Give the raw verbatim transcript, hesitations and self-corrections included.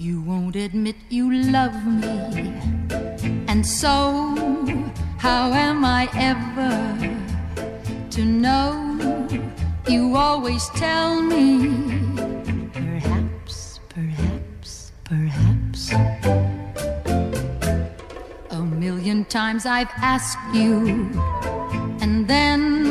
You won't admit you love me, and so how am I ever to know? You always tell me, perhaps, perhaps, perhaps. A million times I've asked you, and then